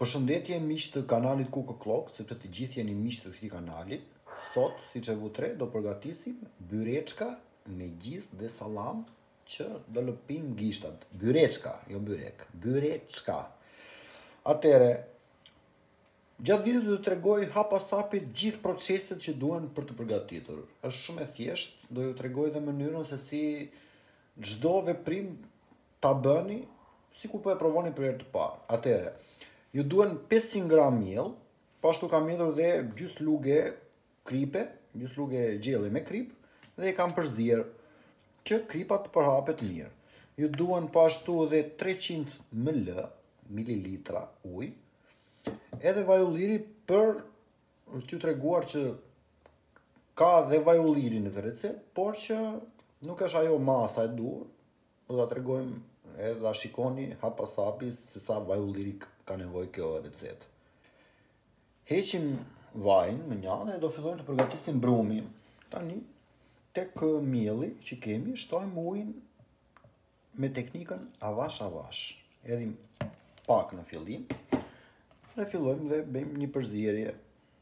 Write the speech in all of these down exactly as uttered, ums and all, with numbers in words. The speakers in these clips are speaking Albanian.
Përshëndetje miq të kanalit Cook O'Clock, sepse të gjithë jeni miq të këtij kanali. Sot, siç e vutre, do përgatisim byreçka me gjizë dhe sallam që do lëpim gishtat. Byreçka, jo byrek, byreçka. Atëre, gjatë videos do të tregoj hapasapit gjithë proceset që duhen për të përgatitur. Është shumë e thjeshtë, do ju tregoj edhe mënyrën se si çdo veprim ta bëni, sikur po e provoni për herë të parë. Atëre, ju duhen pesëqind gram miell, pashtu kam hedhur dhe gjys luge kripe, gjys luge gjelle me krip, dhe e kam përzier që kripa të përhapet mirë. Ju duhen pashtu edhe treqind mililitra ujë, edhe vaj ulliri për t'ju treguar që ka dhe vaj ulliri në këtë recetë, por që nuk është ajo masa e duhur, do ta tregojmë edhe ta shikoni hapasapi se sa vaj ulliri ka nevojë kjo recetë. Heqim vajin me njanë dhe do fillojmë të përgatisim brumin. Tani, tek mielli që kemi, shtojmë ujin me teknikën avash avash. Edhim pak në fillim dhe fillojmë dhe bëjmë një përzierje.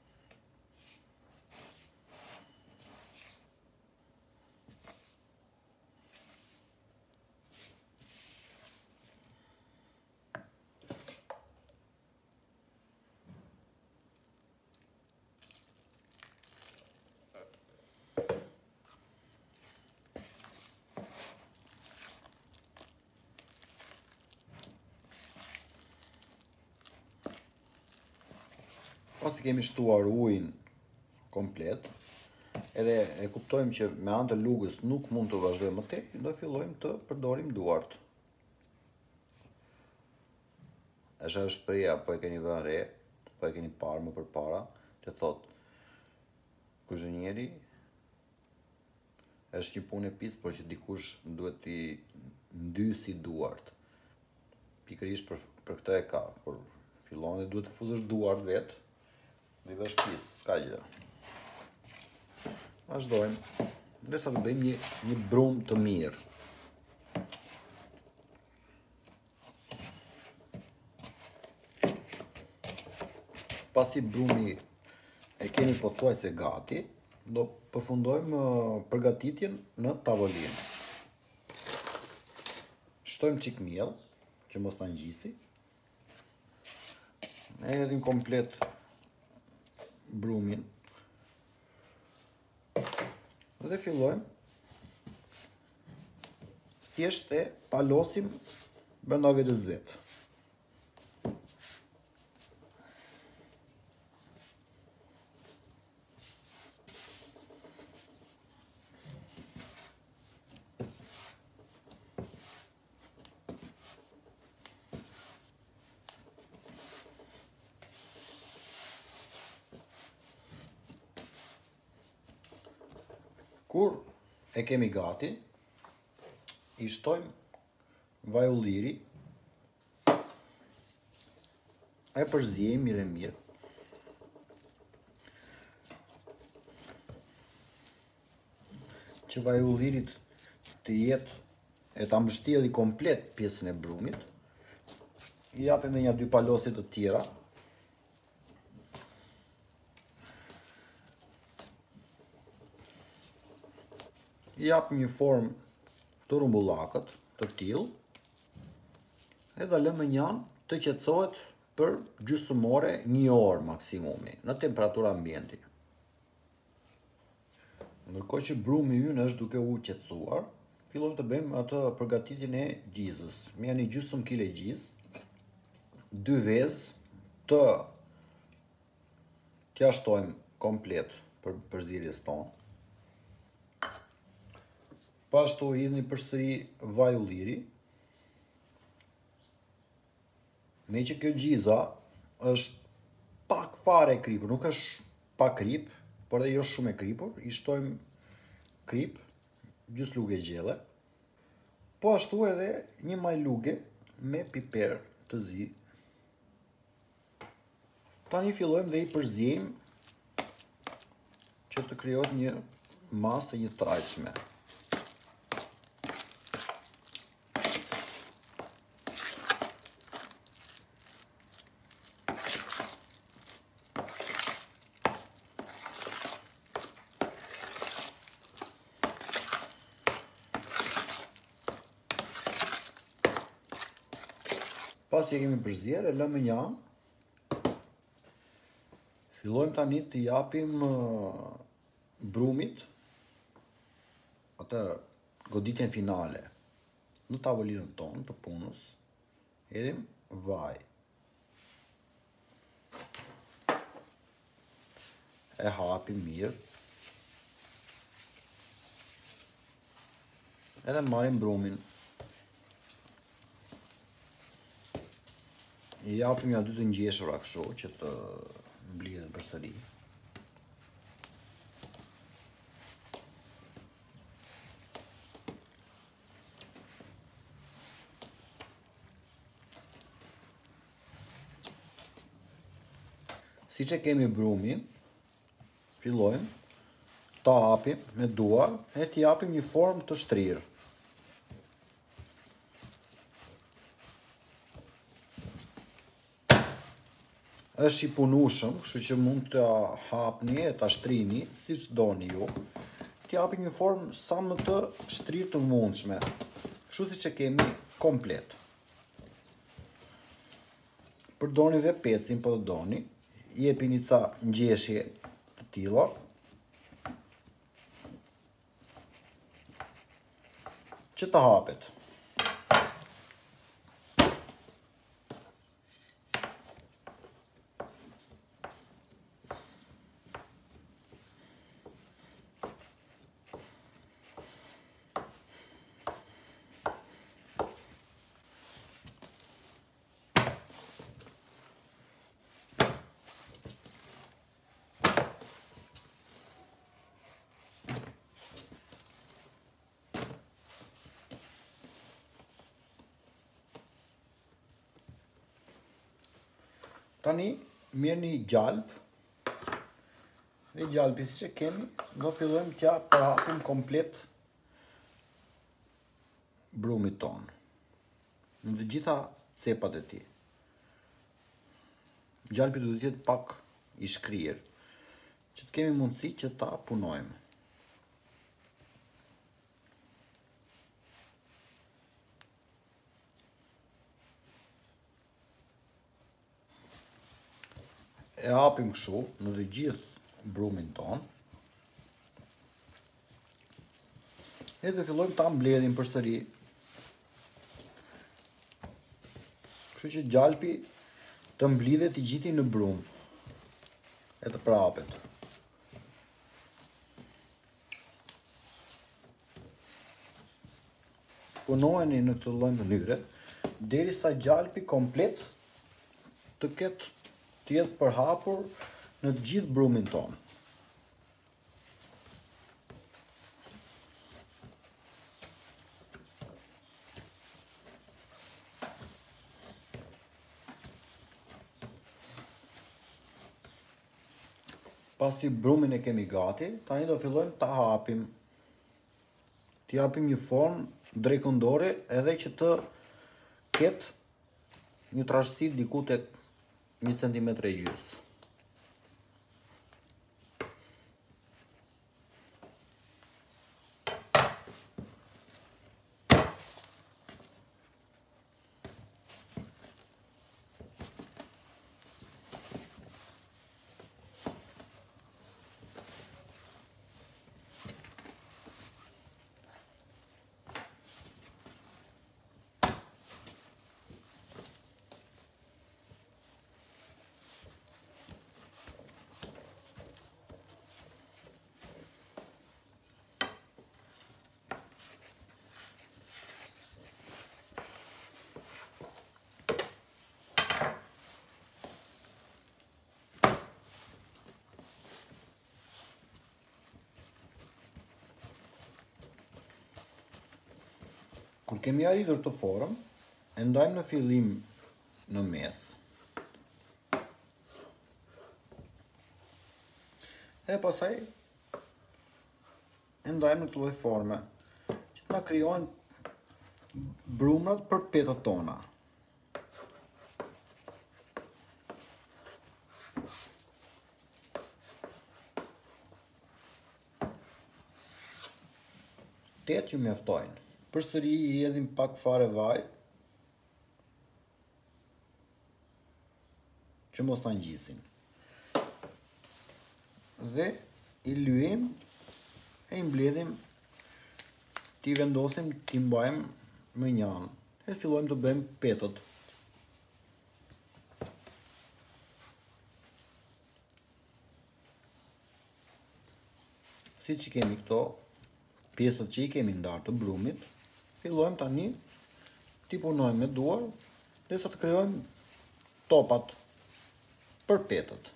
Pasi kemi shtuar ujin komplet, edhe e kuptojmë që me anë të lugës nuk mund të vazhdojmë më tej, do fillojmë të përdorim duart. Është ajo shpreha, po e keni vënë re, po e keni parë më përpara, që thot kuzhinieri është një punë e picë, por që dikush duhet t'i ndysi duart. Pikërisht për, për këtë e ka, por fillon dhe duhet të fuzësh duart vetë, dhe i vesh pis, s'ka gjë. Vazhdojmë, dhe sa të bëjmë një, një brum të mirë. Pasi brumi e keni pothuajse gati, do përfundojmë përgatitjen në tavolinë. Shtojmë çik miell, që mos ta ngjisi. E hedhim komplet brumin dhe fillojmë thjesht e palosim brenda vetes vet. Kur e kemi gati, i shtojmë vaj ulliri, e përziejmë mirë e mirë. Që vaj ullirit të jetë e ta mbështjellë komplet pjesën e brumit, i japim edhe një dy palose të tjera. I japim një formë të rumbullakët të tillë, edhe lëmë njanë të qetësohet për gjysmore një orë maksimumi, në temperaturë ambienti. Ndërkohë që brumi ynë është duke u qetësuar, fillojmë të bëjmë atë përgatitjen e gjizës. Merrni gjysmë kile gjizë, dy vezë të t'ia shtojmë komplet për përzierjes tonë. Pashtu hidhni përsëri vaj ulliri. Me që kjo gjiza është pak fare e kripur, nuk është pak krip, por edhe jo shumë e kripur, i shtojmë krip, gjys luge gjelle, po ashtu edhe një maj luge me piper të zi. Tani fillojmë dhe i përziejmë që të krijohet një masë e një trajtshme. Pas që kemi përzjerë, e lëmë një anë. Fillojmë tani të japim brumit atë goditjen finale në tavolinën tonë të punës. Hedhim vaj. E hapim mirë. Edhe marrim brumin. I japim ja dy të ngjeshura kështu që të mblidhen përsëri. Si që kemi brumin, fillojmë ta hapim me duar e t'i japim një formë të shtrirë. Është i punueshëm, kështu që mund të hapni e ta shtrini siç doni ju. T'i japim një formë sa më të shtrirë të mundshme, kështu siç e kemi komplet. Përdorni dhe pecin po të doni. Jepini ca ngjeshje të tilla. Që të hapet. Tani mirë një gjalp. Dhe gjalpi si që kemi, do fillojmë t'ja përhapim komplet brumit tonë. Në të gjitha cepat e tij. Gjalpi duhet të jetë pak i shkrirë, që të kemi mundësi që ta punojmë. E hapim kështu në të gjithë brumin ton. E dhe fillojmë ta mbledhim përsëri. Kështu që gjalpi të mblidhet i gjithi në brum. E të prapet. Punojeni në këtë lloj mënyre derisa gjalpi komplet të ketë të jetë përhapur në të gjithë brumin tonë. Pasi brumin e kemi gati, tani do fillojmë ta hapim. T'i japim një formë drejkëndore edhe që të ketë një trashësi diku tek një centimetër e gjys. Kur kemi arritur të formë, e ndajmë në fillim në mes. E pastaj e ndajmë në këtë lloj forme, që të na krijojnë brumrat për petët tona. Tetë ju mjaftojnë. Përsëri i hedhim pak fare vaj. që mos ta ngjisin. Dhe i lyejm e i mbledhim, ti vendosim, ti mbajmë më një anë. E fillojmë të bëjmë petët. Si që kemi këto pjesët që i kemi ndarë të brumit, fillojmë tani ti punojmë me duar dhe sa të krijojmë topat për petët.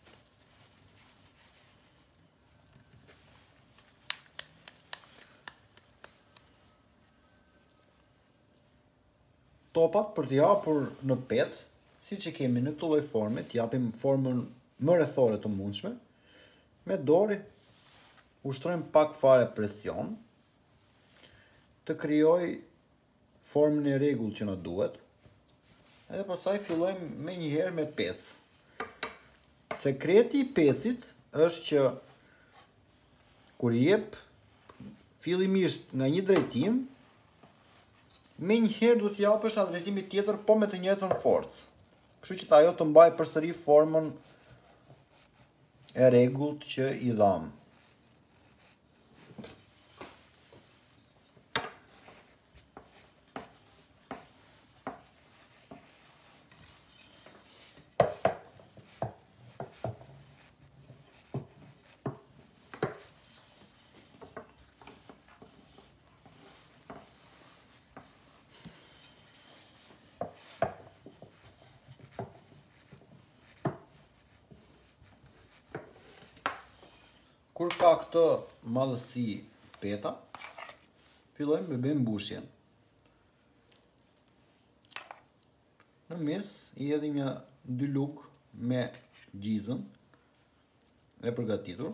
Topat për t'i hapur në petë, si që kemi në këtë lloj forme, t'i japim formën më rrethore të mundshme, me dorë ushtrojmë pak fare presion, të krijoj formën e rregullt që na duhet, edhe pastaj fillojmë me një herë me pec. Sekreti i pecit është që kur i jep fillimisht nga një drejtim, me një herë du t'i japësh nga drejtimi tjetër, po me të njëjtën forcë. Kështu që ajo të mbaj përsëri formën e rregullt që i dham. Kur ka këtë madhësi peta, fillojmë me bëjmë mbushjen. Në mes i hedhim një dy lugë me gjizën e përgatitur.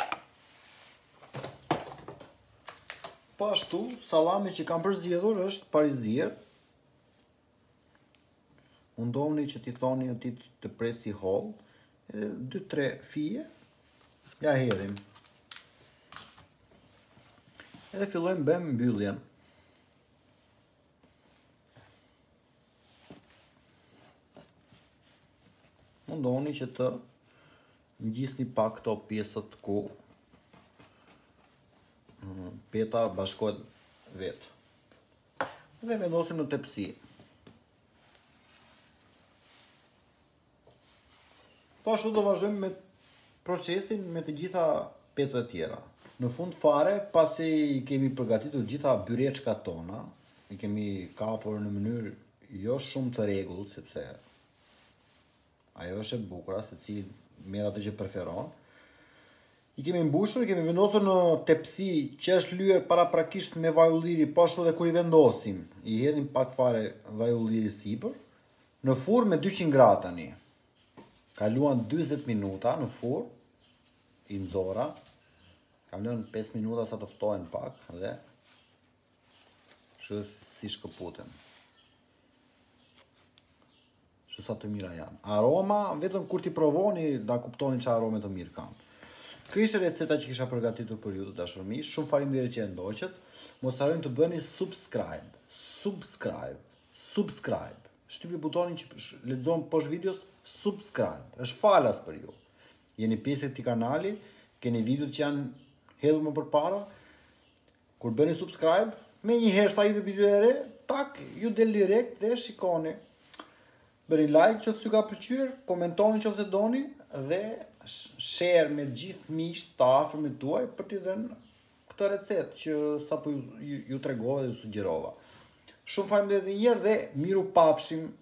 Po ashtu, sallami që kam përzgjedhur është parizier. Mundohuni që t'i thoni atit të presi holl, dy tre fije, ja hedhim. Edhe fillojmë bëjmë mbylljen. Mundohuni që të ngjisni pak këto pjesët ku peta bashkohet vetë. Dhe vendosim në tepsi. Po ashtu do vazhdojmë me procesin me të gjitha petët e tjera. Në fund fare, pasi i kemi përgatitur gjitha byreçkat tona, i kemi kapur në mënyrë jo shumë të rregullt, sepse ajo është e bukur, secili merr atë që preferon. I kemi mbushur, i kemi vendosur në tepsi që është lyer paraprakisht me vaj ulliri, po ashtu edhe kur i vendosim, i hedhim pak fare vaj ulliri sipër, në furrë me dyqind gradë tani. Kaluan dyzet minuta në furrë, i nxora. Kam lënë pesë minuta sa të ftohen pak dhe shë si shkëputen. Shë sa të mira janë. Aroma, vetëm kur t'i provoni, da kuptoni që arome të mirë kanë. Kjo ishte receta që kisha përgatitur për ju të dashur miq. Shumë faleminderit që e ndoqët. Mos harroni të bëni subscribe. Subscribe. Subscribe. Shtypi butonin që lexon poshtë videos, subscribe. Është falas për ju. Jeni pjesë e këtij kanali, keni videot që janë hedhur më përpara. Kur bëni subscribe, me një herë sa i dhe video e re, tak, ju del direkt dhe shikoni. Bëni like që s'ju ka pëlqyer, komentoni nëse doni dhe share me gjithë miqt të afërmit tuaj për t'i dhënë këtë recetë që sapo ju, ju, ju tregova dhe ju sugjerova. Shumë faleminderit edhe një herë dhe miru pafshim.